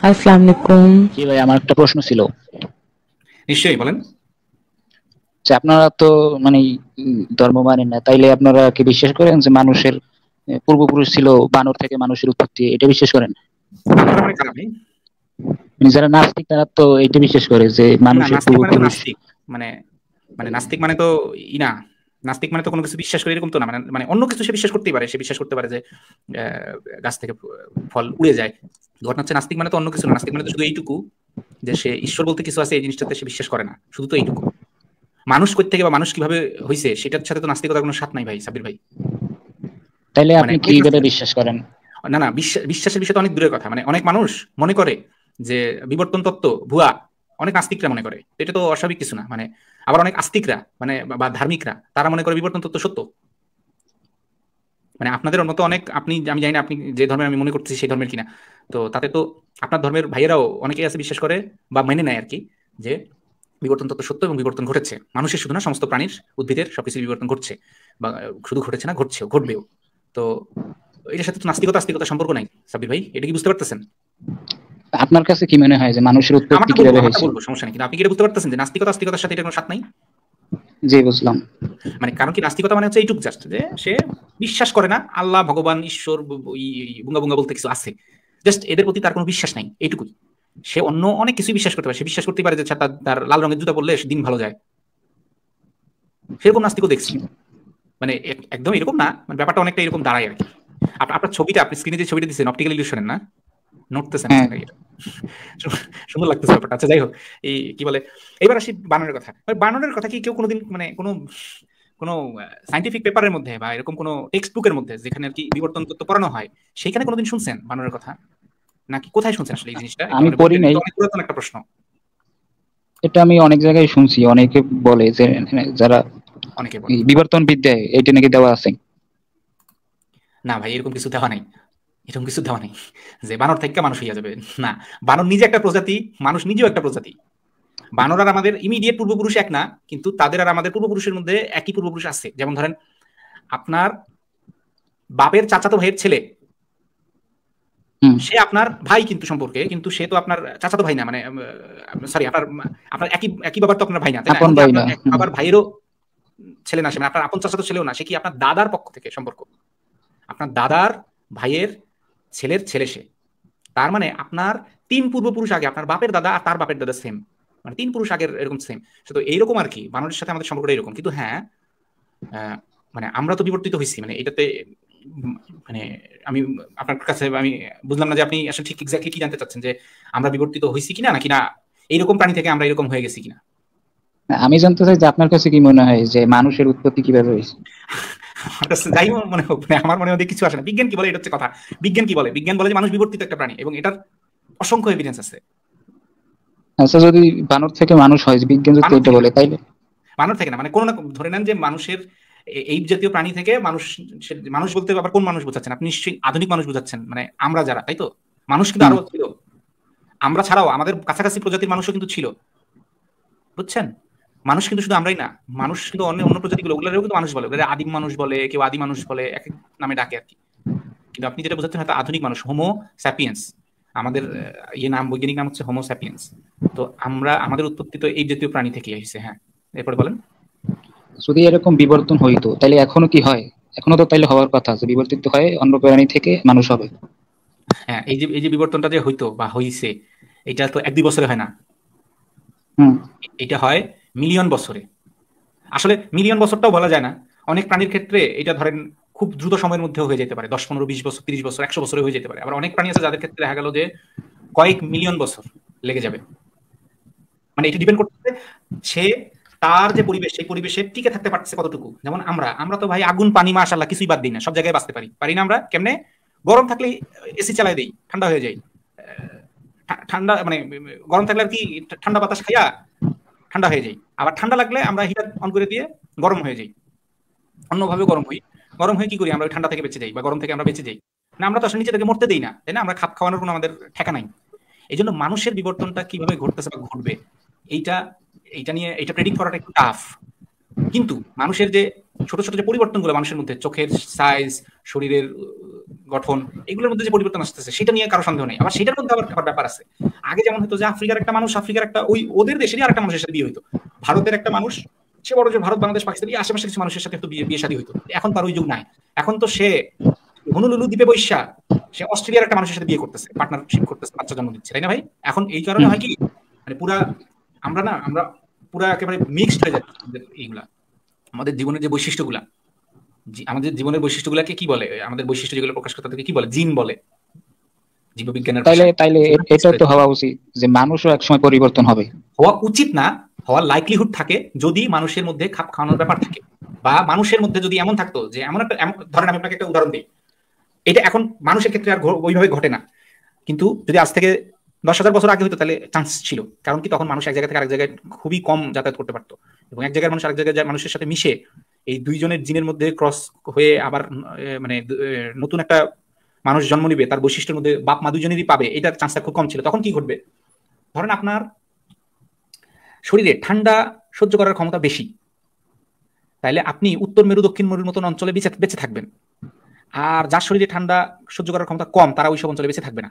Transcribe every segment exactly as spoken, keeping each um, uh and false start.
আসসালামু আলাইকুম। জি ভাই, আমার একটা প্রশ্ন ছিল নিশ্চয়ই বলেন। যে আপনারা তো মানে উম, ধর্ম মানেন না, তাইলে আপনারা কি বিশ্বাস করেন যে মানুষের আহ, পূর্বপুরুষ ছিল বানর থেকে মানুষের উৎপত্তি, এটা বিশ্বাস করেন? বানর মানে কারা ভাই? মানে যারা নাস্তিক তারা তো এটা বিশ্বাস করে যে না, মানুষের নাস্তিক মানে তো পূর্বপুরুষ। নাস্তিক মানে মানে নাস্তিক মানে তো ই না। নাস্তিক মানে তো কোনো কিছু বিশ্বাস করে এরকম তো না, মানে মানে অন্য কিছু সে বিশ্বাস করতেই পারে। সে বিশ্বাস করতে পারে যে আহ, গাছ থেকে ফল উড়ে যায়। ঘটনা হচ্ছে নাস্তিক মানে তো অন্য কিছু না। নাস্তিক মানে তো শুধু এইটুকু যে সে ঈশ্বর বলতে কিছু আছে, এই জিনিসটাতে সে বিশ্বাস করে না, শুধু তো এইটুকু। মানুষ কই থেকে বা মানুষ কিভাবে হয়েছে সেটার সাথে তো নাস্তিকতার কোনো সাথ নাই ভাই, সাবির ভাই। তাইলে মানে আপনি অনেক কিভাবে নাস্তিক আছে। বিশ্বাস করেন? না না, বিশ্বাস বিশ্বাসের বিষয় তো অনেক দূরের কথা। মানে অনেক মানুষ মনে করে যে বিবর্তন তত্ত্ব ভুয়া। অনেক নাস্তিকরা মনে করে, তো এটা তো অস্বাভাবিক কিছু না। মানে আবার অনেক আস্তিকরা মানে বা বা ধার্মিকরা তারা মনে করে বিবর্তন তত্ত্ব সত্য। মানে আপনাদের মতো অনেক, আপনি, আমি জানি না আপনি যে ধর্মের আমি মনে করতেছি সেই ধর্মের কিনা। তো তাতে তো আপনার ধর্মের ভাইয়েরাও অনেকেই আছে বিশ্বাস করে বা মেনে নেয় আর কি, যে বিবর্তন তত্ত্ব সত্য এবং বিবর্তন ঘটেছে। মানুষের শুধু না, সমস্ত প্রাণীর, উদ্ভিদের সবকিছু বিবর্তন ঘটছে, বা শুধু ঘটেছে না, ঘটছেও, ঘটবেও। তো এটার সাথে তো নাস্তিকতা আস্তিকতা সম্পর্ক নাই সাব্বির ভাই, এটা কি বুঝতে পারতেছেন? আপনার কাছে কি মনে হয় যে মানুষের উৎপত্তি আমারটা বলবো, কিভাবে আমারটা হয়েছে? বলবো, সমস্যা নেই, কিন্তু আপনি কি এটা বুঝতে পারতেছেন যে নাস্তিকতা আস্তিকতার সাথে এটা কোনো সাথ নাই? জি, বুঝলাম। মানে কারণ কি, নাস্তিকতা মানে হচ্ছে এইটুক জাস্ট যে সে বিশ্বাস করে না আল্লাহ, ভগবান, ঈশ্বর, ব- ব- ই- ই- বুঙ্গা বুঙ্গা বলতে কিছু আছে। জাস্ট এদের প্রতি তার কোনো বিশ্বাস নাই, এইটুকুই। সে অন্য অনেক কিছুই বিশ্বাস করতে পারে। সে বিশ্বাস করতে পারে যে তার তার লাল রঙের জুতা পরলে দিন ভালো যায়। সেরকম নাস্তিকও দেখছি। মানে এক- একদম এরকম না, মানে ব্যাপারটা অনেকটা এরকম দাঁড়ায় আর কি। আপ- আপনার ছবিটা, আপনি স্ক্রিনে যে ছবিটা দিচ্ছেন অপটিক্যাল ইলিউশনের না, নড়তেছে না হ্যাঁ। স্ক্রিনে। সুন্দর লাগতেছে ব্যাপারটা। আচ্ছা, যাই হোক, এই কি বলে, এবার আসি বানরের কথা। ভাই, বানরের কথা কি কেউ কোনোদিন মানে কোনো কোনো সাইন্টিফিক পেপারের মধ্যে বা এরকম কোনো টেক্সট বুকের মধ্যে যেখানে আর কি বিবর্তন তত্ত্ব পড়ানো হয় সেইখানে কোনোদিন শুনছেন বানরের কথা? নাকি কোথায় শুনছেন আসলে এই জিনিসটা? একটু আমি আমরা পড়ি বলবেন, নাই। এটা অনেক পুরাতন একটা প্রশ্ন। এটা আমি অনেক জায়গায় শুনছি, অনেকে বলে যে যারা অনেকে বলে। এই বিবর্তন বিদ্যায় এটা নাকি দেওয়া আছে। না ভাই, এরকম কিছু দেওয়া নাই। এরকম কিছু দেওয়া নেই যে বানর থেকে মানুষ হইয়া যাবে। না, বানর নিজে একটা প্রজাতি, মানুষ নিজেও একটা প্রজাতি। বানর আর আমাদের ইমিডিয়েট পূর্বপুরুষ এক না, কিন্তু তাদের আর আমাদের পূর্বপুরুষের মধ্যে একই পূর্বপুরুষ আছে। যেমন ধরেন, আপনার বাপের চাচাতো ভাইয়ের ছেলে, হুম। সে আপনার ভাই কিন্তু সম্পর্কে, কিন্তু সে তো আপনার চাচাতো ভাই না। মানে সরি, আপনার আপনার একই একই বাবার তো আপনার ভাই না, তাই না? আপন এমনকি ভাই আপনার না। এক হুম। বাবার ভাইয়েরও ছেলে না সে, মানে আপনার আপন চাচাতো ছেলেও না। সে কি আপনার দাদার পক্ষ থেকে সম্পর্ক, আপনার দাদার ভাইয়ের ছেলের ছেলে সে। তার মানে আপনার তিন পূর্বপুরুষ আগে আপনার বাপের দাদা আর তার বাপের দাদা সেম, মানে তিন পুরুষ আগের এরকম সেম। তো এইরকম আর কি বানরের সাথে আমাদের সম্পর্কটা এরকম। কিন্তু হ্যাঁ, আহ, মানে আমরা তো বিবর্তিত হয়েছি, মানে এটাতে উম, মানে আমি আপনার কাছে আমি বুঝলাম না যে আপনি আসলে ঠিক এক্স্যাক্টলি কি জানতে চাচ্ছেন, যে আমরা বিবর্তিত হয়েছি কিনা, নাকি না এইরকম প্রাণী থেকে আমরা এরকম হয়ে গেছি কিনা। আমি জানতে চাই যে আপনার কাছে কি মনে হয় যে মানুষের উৎপত্তি কিভাবে হয়েছে? আমার কাছে যাই মনে হোক, মানে আমার মনে মধ্যে কিছু আসে না। বিজ্ঞান কি বলে এটা হচ্ছে কথা। বিজ্ঞান কি বলে, বিজ্ঞান বলে যে মানুষ বিবর্তিত একটা প্রাণী, এবং এটার অসংখ্য এভিডেন্স আছে। আচ্ছা, যদি বানর থেকে মানুষ হয়, বিজ্ঞান যদি বানর এটা থেকে না, বলে, তাইলে বানর থেকে না, মানে কোনো না, ধরে নেন যে মানুষের এ- এই জাতীয় প্রাণী থেকে মানুষ। সে- মানুষ বলতে আবার কোন মানুষ বোঝাচ্ছেন আপনি? নিশ্চয়ই আধুনিক মানুষ বোঝাচ্ছেন, মানে আমরা যারা, তাই তো? মানুষ কিন্তু হুম। আরো ছিল। আমরা ছাড়াও আমাদের কাছাকাছি প্রজাতির মানুষও কিন্তু ছিল, বুঝছেন? মানুষ কিন্তু শুধু আমরাই না, মানুষ কিন্তু অন্য অন্য প্রজাতিগুলো, ওগুলোরও কিন্তু মানুষ বলে। ওগুলো আদিম মানুষ বলে, কেউ আদি মানুষ বলে, এক এক নামে ডাকে আর কি। কিন্তু আপনি যেটা বোঝাচ্ছেন হয়তো আধুনিক মানুষ, হোমো স্যাপিয়েন্স। আমাদের আহ, ইয়ে নাম, বৈজ্ঞানিক নাম হচ্ছে হোমো স্যাপিয়েন্স। তো আমরা, আমাদের উৎপত্তি তো এই জাতীয় প্রাণী থেকে এসেছে। হ্যাঁ, এরপরে বলেন। যদি এরকম বিবর্তন হইতো তাইলে এখনো কি হয়? এখনো তো তাইলে হওয়ার কথা যে বিবর্তিত হয় অন্য প্রাণী থেকে মানুষ হবে। হ্যাঁ, এই যে এই যে বিবর্তনটা যে হইতো বা হইছে, এটা তো এক দুই বছরে হয় না। হুম। এটা হয় মিলিয়ন বছরে। আসলে মিলিয়ন বছরটাও বলা যায় না। অনেক প্রাণীর ক্ষেত্রে এটা ধরেন খুব দ্রুত সময়ের মধ্যে হয়ে যেতে পারে, দশ পনেরো বিশ বছর, তিরিশ বছর, একশো বছরে হয়ে যেতে পারে। আবার অনেক প্রাণী আছে যাদের ক্ষেত্রে দেখা গেল যে কয়েক মিলিয়ন বছর লেগে যাবে। মানে এটা ডিপেন্ড করতে সে তার যে পরিবেশ, সেই পরিবেশে টিকে থাকতে পারছে কতটুকু। যেমন আমরা আমরা তো ভাই আগুন পানি মাশাআল্লাহ কিছুই বাদ দিই না, সব জায়গায় বাঁচতে পারি, পারি না? আমরা কেমনে? গরম থাকলে এসি চালাই দেই, ঠান্ডা হয়ে যায়। ঠা- ঠান্ডা মানে উম, গরম থাকলে আর কি, ঠান্ডা বাতাস খাইয়া ঠান্ডা হয়ে যায়। আবার ঠান্ডা লাগলে আমরা হিটার অন করে দিয়ে গরম হয়ে যাই, অন্যভাবে গরম হই। গরম হয়ে কি করি আমরা? ওই ঠান্ডা থেকে বেঁচে যাই বা গরম থেকে আমরা বেঁচে যাই। না, আমরা তো আসলে নিচে থেকে মরতে দেই না, তাই না? আমরা খাপ খাওয়ানোর কোনো আমাদের ঠেকা নাই। এই জন্য মানুষের বিবর্তনটা কিভাবে ঘটতেছে বা ঘটবে, এইটা এইটা নিয়ে এটা প্রেডিক্ট করাটা একটু টাফ। কিন্তু মানুষের যে ছোট ছোট যে পরিবর্তনগুলো মানুষের মধ্যে, চোখের সাইজ, শরীরের গঠন, এগুলোর মধ্যে যে পরিবর্তন আসতেছে সেটা নিয়ে কারো সন্দেহ নেই। আবার সেটার মধ্যে আবার আবার ব্যাপার আছে। আগে যেমন হতো যে আফ্রিকার একটা মানুষ আফ্রিকার একটা ওই ওদের দেশেরই আরেকটা মানুষের সাথে বিয়ে হইতো, ভারতের একটা মানুষ সে বড় যে ভারত বাংলাদেশ পাকিস্তান এই আশেপাশে কিছু মানুষের সাথে বিয়ে বিয়ে শাদী হইতো। এখন তার ওই যুগ নাই। এখন তো সে হনুলুলু দ্বীপে বৈশা সে অস্ট্রেলিয়ার একটা মানুষের সাথে বিয়ে করতেছে, পার্টনারশিপ করতেছে, বাচ্চা জন্ম দিচ্ছে, তাই না ভাই? এখন এই কারণে হয় কি মানে পুরা আমরা না আমরা পুরা একেবারে মিক্সড হয়ে যাচ্ছে আমাদের এইগুলা, আমাদের জীবনের যে বৈশিষ্ট্যগুলা, আমাদের জীবনের বৈশিষ্ট্যগুলাকে কি বলে, আমাদের বৈশিষ্ট্য যেগুলো প্রকাশ করতে তাদেরকে কি বলে, জিন বলে জীববিজ্ঞানের তাইলে তাইলে এটা তো হওয়া উচিত যে মানুষও একসময় পরিবর্তন হবে। হওয়া উচিত না, হওয়ার লাইকলিহুড থাকে যদি মানুষের মধ্যে খাপ খাওয়ানোর ব্যাপার থাকে, বা মানুষের মধ্যে যদি এমন থাকতো যে এমন একটা, ধরেন আমি আপনাকে একটা উদাহরণ দিই, এটা এখন মানুষের ক্ষেত্রে আর ওইভাবে ঘটে না, কিন্তু যদি আজ থেকে দশ হাজার বছর আগে হতো তাহলে চান্স ছিল। কারণ কি তখন মানুষ এক জায়গা থেকে আরেক জায়গায় খুবই কম যাতায়াত করতে পারতো, এবং এক জায়গায় মানুষ আরেক জায়গায় মানুষের সাথে মিশে এই দুইজনের জিনের মধ্যে ক্রস হয়ে আবার মানে নতুন একটা মানুষ জন্ম নিবে, তার বৈশিষ্ট্যের মধ্যে বাপ মা দুজনেরই পাবে, এটার চান্সটা খুব কম ছিল। তখন কি ঘটবে, ধরেন আপনার শরীরে ঠান্ডা সহ্য করার ক্ষমতা বেশি, তাইলে আপনি উত্তর মেরু দক্ষিণ মেরুর মতন অঞ্চলে বেঁচে বেঁচে থাকবেন। আর যার শরীরে ঠান্ডা সহ্য করার ক্ষমতা কম তারা ওইসব অঞ্চলে বেঁচে থাকবে না।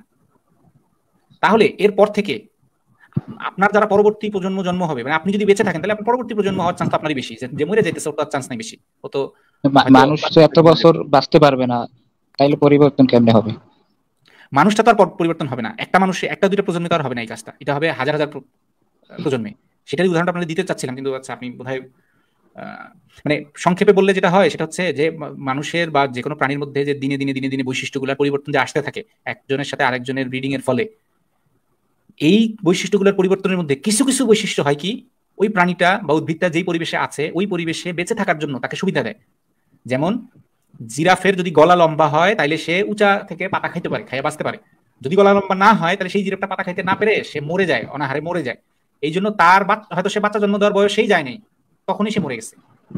তাহলে এরপর থেকে আপনার যারা পরবর্তী প্রজন্ম জন্ম হবে, মানে আপনি যদি বেঁচে থাকেন তাহলে আপনার পরবর্তী প্রজন্ম হওয়ার চান্স আপনারই বেশি, যে মরে যাইতেছে ওর চান্স নাই বেশি। ও তো মানুষ তো এত বছর বাঁচতে পারবে না, তাইলে পরিবর্তন কেমনে হবে? মানুষটা তো আর পরিবর্তন হবে না, একটা মানুষে একটা দুইটা প্রজন্মে তো আর হবে না এই কাজটা, এটা হবে হাজার হাজার প্রজন্মে। সেটারই উদাহরণটা আপনাদের দিতে চাচ্ছিলাম, কিন্তু আচ্ছা আপনি বোধহয় মানে সংক্ষেপে বললে যেটা হয় সেটা হচ্ছে যে মানুষের বা যে কোনো প্রাণীর মধ্যে যে দিনে দিনে দিনে দিনে বৈশিষ্ট্যগুলোর পরিবর্তন যে আসতে থাকে একজনের সাথে আরেকজনের ব্রিডিং এর ফলে, এই বৈশিষ্ট্যগুলোর পরিবর্তনের মধ্যে কিছু কিছু বৈশিষ্ট্য হয় কি ওই প্রাণীটা বা উদ্ভিদটা যেই পরিবেশে আছে ওই পরিবেশে বেঁচে থাকার জন্য তাকে সুবিধা দেয়। যেমন জিরাফের যদি গলা লম্বা হয় তাহলে সে উঁচা থেকে পাতা খাইতে পারে, খাইয়া বাঁচতে পারে। যদি গলা লম্বা না হয় তাহলে সেই জিরাফটা পাতা খাইতে না পেরে সে মরে যায়, অনাহারে মরে যায়। এই জন্য তার হয়তো সে বাচ্চা জন্ম দেওয়ার বয়সেই যায় নাই, তখনই সে মরে গেছে।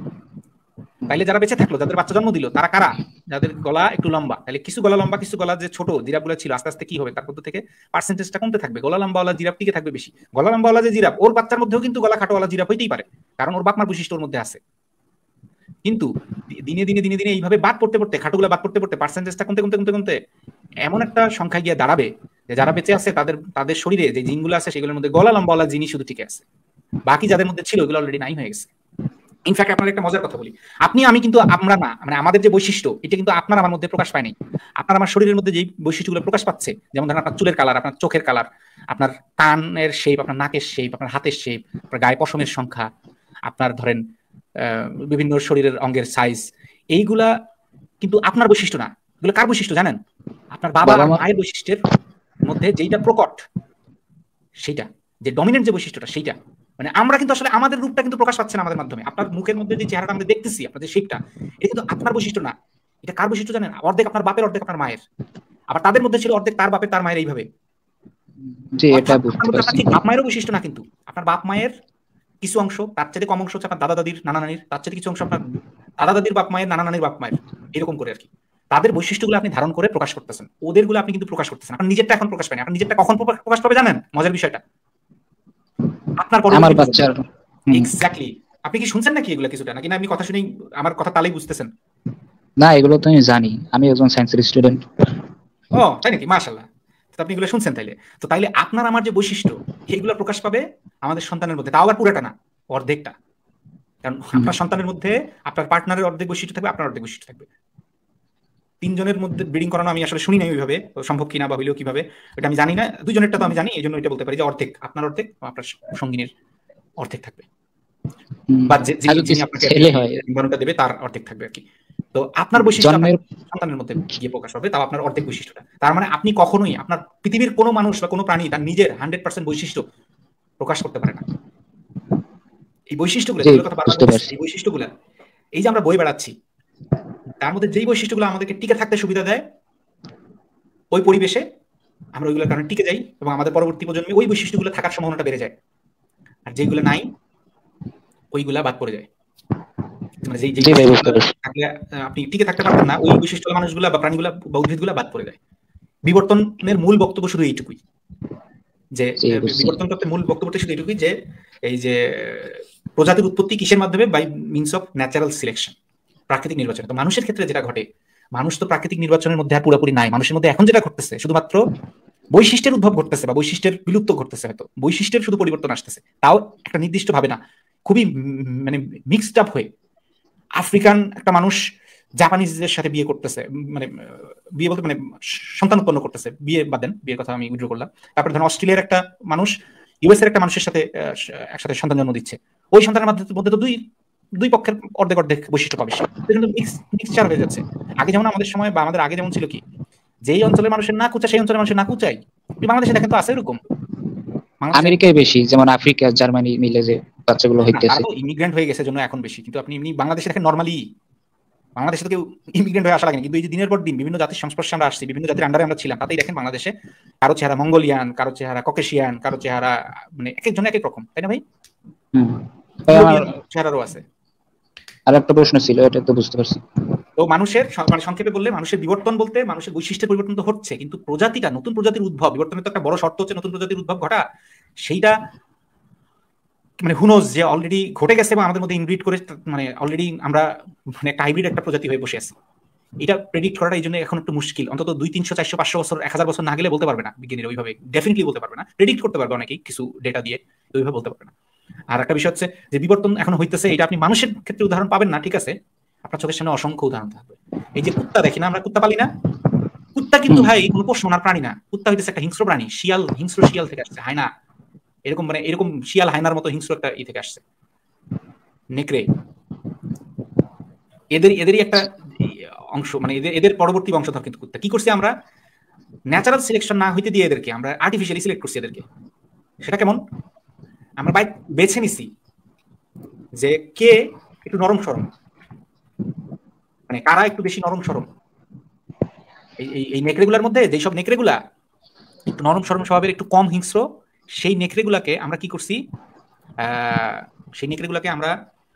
তাইলে যারা বেঁচে থাকলো, যাদের বাচ্চা জন্ম দিল, তারা কারা? যাদের গলা একটু লম্বা। তাহলে কিছু গলা লম্বা কিছু গলা যে ছোট জিরাফগুলো ছিল আস্তে আস্তে কি হবে, তার মধ্যে থেকে পার্সেন্টেজটা কমতে থাকবে, গলা লম্বাওয়ালা জিরাফ টিকে থাকবে বেশি। গলা লম্বাওয়ালা যে জিরাফ ওর বাচ্চার মধ্যেও কিন্তু গলা খাটোওয়ালা জিরাফ হইতেই পারে, কারণ ওর বাপমার বৈশিষ্ট্য ওর মধ্যে আছে। কিন্তু দিনে দিনে দিনে দিনে এইভাবে বাদ পড়তে পড়তে, খাটোগুলা বাদ পড়তে পড়তে পার্সেন্টেজটা কমতে কমতে কমতে কমতে এমন একটা সংখ্যা গিয়ে দাঁড়াবে যে যারা বেঁচে আছে তাদের তাদের শরীরে যে জিনগুলো আছে সেগুলোর মধ্যে গলা লম্বাওয়ালা জিনই শুধু টিকে আছে, বাকি যাদের মধ্যে ছিল ওগুলো অলরেডি নাই হয়ে গেছে। ইনফ্যাক্ট আপনার একটা মজার কথা বলি, আপনি আমি কিন্তু আমরা না, মানে আমাদের যে বৈশিষ্ট্য এটা কিন্তু আপনার আমার মধ্যে প্রকাশ পায় নাই। আপনার আমার শরীরের মধ্যে যে বৈশিষ্ট্যগুলো প্রকাশ পাচ্ছে, যেমন ধরেন আপনার চুলের কালার, আপনার চোখের কালার, আপনার কানের শেপ, আপনার নাকের শেপ, আপনার হাতের শেপ, আপনার গায়ে পশমের সংখ্যা, আপনার ধরেন বিভিন্ন শরীরের অঙ্গের সাইজ, এইগুলা কিন্তু আপনার বৈশিষ্ট্য না। এগুলো কার বৈশিষ্ট্য জানেন? আপনার বাবা আর মায়ের বৈশিষ্ট্যের মধ্যে যেটা প্রকট, সেইটা যে ডমিনেন্ট যে বৈশিষ্ট্যটা সেইটা। মানে আমরা কিন্তু আসলে আমাদের রূপটা কিন্তু প্রকাশ পাচ্ছে না আমাদের মাধ্যমে। আপনার মুখের মধ্যে যে চেহারাটা আমরা দেখতেছি, আপনার যে শেপটা, এটা কিন্তু আপনার বৈশিষ্ট্য না। এটা কার বৈশিষ্ট্য জানেন? অর্ধেক আপনার বাপের, অর্ধেক আপনার মায়ের। আবার তাদের মধ্যে ছিল অর্ধেক তার বাপের তার মায়ের, এইভাবে। জি, এটা বুঝতে পারছি। বাপ মায়েরও বৈশিষ্ট্য না, কিন্তু আপনার বাপ মায়ের কিছু অংশ, তার চেয়ে কম অংশ হচ্ছে আপনার দাদা দাদির নানা নানির, তার চেয়ে কিছু অংশ আপনার দাদা দাদির বাপ মায়ের নানা নানির বাপ মায়ের, এরকম করে আর কি। তাদের বৈশিষ্ট্যগুলো আপনি ধারণ করে প্রকাশ করতেছেন, ওদেরগুলো আপনি কিন্তু প্রকাশ করতেছেন। আপনার নিজেরটা এখন প্রকাশ পায়নি। আপনার নিজেরটা কখন প্রকাশ পাবে জানেন? মজার বিষয়টা, আপনার আমার বাচ্চার। এক্স্যাক্টলি। আপনি কি শুনছেন নাকি এগুলো কিছুটা, নাকি না আপনি কথা শুনেই আমার কথা তালেই বুঝতেছেন? না, এগুলো তো আমি জানি, আমি একজন সায়েন্সের স্টুডেন্ট। ও তাই নাকি? মাশাআল্লাহ। তো আপনি এগুলো শুনছেন তাইলে। তো তাইলে আপনার আমার যে বৈশিষ্ট্য এইগুলো প্রকাশ পাবে আমাদের সন্তানের মধ্যে, তাও আবার পুরোটা না, অর্ধেকটা। কারণ আপনার সন্তানের মধ্যে আপনার পার্টনারের অর্ধেক বৈশিষ্ট্য থাকবে, আপনার অর্ধেক বৈশিষ্ট্য থাকবে। তিনজনের মধ্যে ব্রিডিং করানো আমি আসলে শুনি নাই ওইভাবে, সম্ভব কিনা বা হইলেও কিভাবে এটা আমি জানি না। দুইজনেরটা তো আমি জানি, এই জন্য এটা বলতে পারি যে অর্ধেক আপনার অর্ধেক, আপনার সঙ্গিনীর অর্ধেক থাকবে, বা যিনি আপনাকে জীবনটা দেবে তার অর্ধেক থাকবে আর কি। তো আপনার বৈশিষ্ট্য সন্তানের মধ্যে গিয়ে প্রকাশ পাবে, তাও আপনার অর্ধেক বৈশিষ্ট্যটা। তার মানে আপনি কখনোই আপনার পৃথিবীর কোনো মানুষ বা কোনো প্রাণী তার নিজের হান্ড্রেড পার্সেন্ট বৈশিষ্ট্য প্রকাশ করতে পারে না। এই বৈশিষ্ট্যগুলো, যেগুলো কথা বারবার বলছি, এই বৈশিষ্ট্যগুলো এই যে আমরা বই বেড়াচ্ছি, তার মধ্যে যেই বৈশিষ্ট্যগুলো আমাদেরকে টিকে থাকতে সুবিধা দেয় ওই পরিবেশে, আমরা ওইগুলোর কারণে টিকে যাই এবং আমাদের পরবর্তী প্রজন্মে ওই বৈশিষ্ট্যগুলো থাকার সম্ভাবনাটা বেড়ে যায়। আর যেগুলো নাই ওইগুলা বাদ পড়ে যায়। মানে যেই যেই থাকলে আপনি টিকে থাকতে পারবেন না, ওই বৈশিষ্ট্য মানুষগুলা বা প্রাণীগুলা বা উদ্ভিদগুলা বাদ পড়ে যায়। বিবর্তনের মূল বক্তব্য শুধু এইটুকুই, যে বিবর্তন তত্ত্বের মূল বক্তব্যটা শুধু এইটুকুই যে এই যে প্রজাতির উৎপত্তি কিসের মাধ্যমে? By means of natural selection. প্রাকৃতিক নির্বাচনে। তো মানুষের ক্ষেত্রে যেটা ঘটে, মানুষ তো প্রাকৃতিক নির্বাচনের মধ্যে আর পুরোপুরি নাই। মানুষের মধ্যে এখন যেটা ঘটতেছে শুধুমাত্র বৈশিষ্ট্যের উদ্ভব ঘটতেছে বা বৈশিষ্ট্যের বিলুপ্ত ঘটতেছে, হয়তো বৈশিষ্ট্যের শুধু পরিবর্তন আসতেছে, তাও একটা নির্দিষ্ট ভাবে না, খুবই মানে মিক্সড আপ হয়ে। আফ্রিকান একটা মানুষ জাপানিজদের সাথে বিয়ে করতেছে, মানে বিয়ে বলতে মানে সন্তান উৎপন্ন করতেছে, বিয়ে বাদ দেন, বিয়ের কথা আমি উইথড্র করলাম। তারপরে ধরেন অস্ট্রেলিয়ার একটা মানুষ ইউএস এর একটা মানুষের সাথে একসাথে সন্তান জন্ম দিচ্ছে, ওই সন্তানের মধ্যে তো দুই দুই পক্ষের অর্ধেক অর্ধেক বৈশিষ্ট্য পাবে, কিন্তু মিক্সচার হয়ে যাচ্ছে। আগে যেমন আমাদের সময় বা আমাদের আগে যেমন ছিল কি, যেই অঞ্চলের মানুষের নাক উঁচা সেই অঞ্চলের মানুষের নাক উঁচাই। বাংলাদেশে দেখেন তো আছে এরকম, আমেরিকায় বেশি, যেমন আফ্রিকা জার্মানি মিলে যে বাচ্চাগুলো হইতেছে, ইমিগ্রেন্ট হয়ে গেছে জন্য এখন বেশি। কিন্তু আপনি এমনি বাংলাদেশে দেখেন নরমালি, বাংলাদেশে তো কেউ ইমিগ্রেন্ট হয়ে আসা লাগেনি, কিন্তু এই যে দিনের পর দিন বিভিন্ন জাতির সংস্পর্শে আমরা আসছি, বিভিন্ন জাতির আন্ডারে আমরা ছিলাম, তাতেই দেখেন বাংলাদেশে কারো চেহারা মঙ্গোলিয়ান, কারো চেহারা ককেশিয়ান, কারো চেহারা মানে এক একজন এক এক রকম, তাই না ভাই? চেহারারও আছে। আর একটা প্রশ্ন ছিল, এটা তো বুঝতে পারছি। তো মানুষের মানে সংক্ষেপে বললে, মানুষের বিবর্তন বলতে মানুষের বৈশিষ্ট্যের পরিবর্তন তো হচ্ছে, কিন্তু প্রজাতিটা, নতুন প্রজাতির উদ্ভব, বিবর্তনের তো একটা বড় শর্ত হচ্ছে নতুন প্রজাতির উদ্ভব ঘটা। সেইটা মানে হুনোজ যে অলরেডি ঘটে গেছে এবং আমাদের মধ্যে ইনব্রিড করে, মানে অলরেডি আমরা মানে একটা হাইব্রিড একটা প্রজাতি হয়ে বসে আছি। এটা প্রেডিক্ট করাটা এই জন্য এখন একটু মুশকিল, অন্তত দুই তিনশো চারশো পাঁচশো বছর এক হাজার বছর না গেলে বলতে পারবে না বিজ্ঞানীরা ওইভাবে, ডেফিনেটলি বলতে পারবে না। প্রেডিক্ট করতে পারবে অনেকেই কিছু ডেটা দিয়ে, ওইভাবে বলতে পারবে না। আর একটা বিষয় হচ্ছে যে বিবর্তন এখন হইতেছে, এটা আপনি মানুষের ক্ষেত্রে উদাহরণ পাবেন না, ঠিক আছে, আপনার চোখের সামনে অসংখ্য উদাহরণ থাকবে। এই যে কুত্তা দেখি না আমরা, কুত্তা পালি না, কুত্তা কিন্তু ভাই কোনো পোষ্য মানার প্রাণী না, কুত্তা হইতেছে একটা হিংস্র প্রাণী, শিয়াল, হিংস্র শিয়াল থেকে আসছে, হায়না এরকম, মানে এরকম শিয়াল হায়নার মতো হিংস্র একটা ই থেকে আসছে, নেকড়ে, এদের এদেরই একটা অংশ, মানে এদের এদের পরবর্তী বংশধর কিন্তু কুত্তা। কি করছি আমরা, ন্যাচারাল সিলেকশন না হইতে দিয়ে এদেরকে আমরা আর্টিফিশিয়ালি সিলেক্ট করছি এদেরকে। সেটা কেমন, আমরা বাইক বেছে নিছি যে কে একটু নরম সরম, মানে কারা একটু বেশি নরম সরম। এই এই নেকড়েগুলার মধ্যে যেসব নেকড়েগুলা একটু নরম সরম স্বভাবের, একটু কম হিংস্র, সেই নেকড়েগুলাকে আমরা কি করছি, আহ সেই নেকড়েগুলাকে আমরা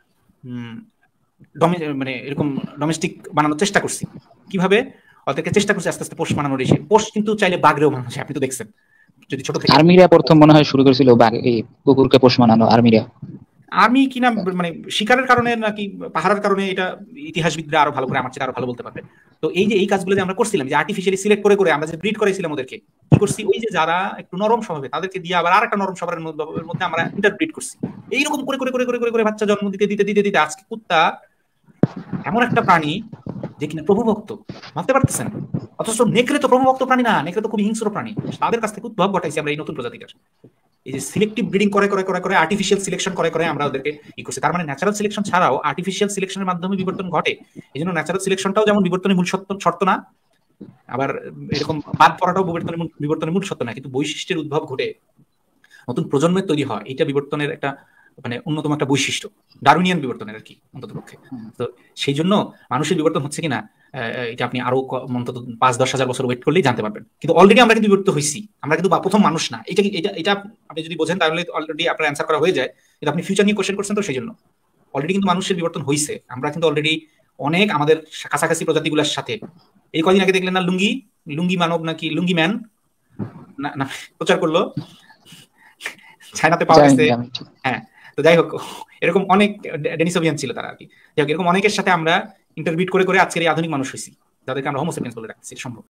মানে এরকম ডোমেস্টিক বানানোর চেষ্টা করছি। কিভাবে, ওদেরকে চেষ্টা করছি আস্তে আস্তে পোষ বানানোর। এসে পোষ কিন্তু চাইলে বাঘরেও বানানো যায়, আপনি তো দেখছেন। যদি ছোট থেকে আর্মিরা প্রথম মনে হয় শুরু করেছিল বাঘ এই কুকুরকে পোষ মানানো, আর্মিরা। আর্মি কিনা মানে শিকারের কারণে নাকি পাহারার কারণে, এটা ইতিহাসবিদরা আরো ভালো করে আমার চেয়ে আরো ভালো বলতে পারবে। তো এই যে এই কাজগুলো যে আমরা করছিলাম, যে আর্টিফিশিয়ালি সিলেক্ট করে করে আমরা যে ব্রিড করেছিলাম ওদেরকে, কি করছি, ওই যে যারা একটু নরম স্বভাবে তাদেরকে দিয়ে আবার আরেকটা নরম স্বভাবের মধ্যে আমরা ইন্টারব্রিড করছি। এইরকম করে করে করে করে করে করে বাচ্চা জন্ম দিতে দিতে দিতে দিতে আজকে কুত্তা এমন একটা প্রাণী যে কিনা প্রভুভক্ত, ভাবতে পারতেছেন। অথচ নেকড়ে তো প্রভুভক্ত প্রাণী না, নেকড়ে তো খুবই হিংস্র প্রাণী। তাদের কাছ থেকে উদ্ভব ঘটাইছি আমরা এই নতুন প্রজাতিটার। এই যে সিলেক্টিভ ব্রিডিং করে করে করে করে আর্টিফিশিয়াল সিলেকশন করে করে আমরা ওদেরকে ই করছি। তার মানে ন্যাচারাল সিলেকশন ছাড়াও আর্টিফিশিয়াল সিলেকশনের মাধ্যমে বিবর্তন ঘটে। এই জন্য ন্যাচারাল সিলেকশনটাও যেমন বিবর্তনের মূল শর্ত না, আবার এরকম বাদ পড়াটাও বিবর্তনের বিবর্তনের মূল শর্ত না, কিন্তু বৈশিষ্ট্যের উদ্ভব ঘটে নতুন প্রজন্মের তৈরি হয়, এটা বিবর্তনের একটা মানে অন্যতম একটা বৈশিষ্ট্য, ডারউইনিয়ান বিবর্তনের আর কি অন্তত পক্ষে। তো সেই জন্য মানুষের বিবর্তন হচ্ছে কিনা এটা আপনি আরো অন্তত পাঁচ দশ হাজার বছর ওয়েট করলেই জানতে পারবেন। কিন্তু অলরেডি আমরা কিন্তু বিবর্তিত হয়েছি, আমরা কিন্তু প্রথম মানুষ না। এটা এটা এটা আপনি যদি বোঝেন তাহলে অলরেডি আপনার অ্যান্সার করা হয়ে যায়। কিন্তু আপনি ফিউচার নিয়ে কোশ্চেন করছেন, তো সেই জন্য অলরেডি কিন্তু মানুষের বিবর্তন হয়েছে। আমরা কিন্তু অলরেডি অনেক আমাদের কাছাকাছি প্রজাতিগুলোর সাথে, এই কদিন আগে দেখলেন না লুঙ্গি লুঙ্গি মানব নাকি লুঙ্গি ম্যান না প্রচার করলো, চায়নাতে পাওয়া গেছে। হ্যাঁ, তো যাই হোক এরকম অনেক ডেনিসোভিয়ান ছিল তারা আর কি। যাই হোক এরকম অনেকের সাথে আমরা ইন্টারব্রিড করে করে আজকের এই আধুনিক মানুষ হয়েছি, যাদেরকে আমরা হোমো সেপিয়েন্স বলে রাখছি। সম্ভব।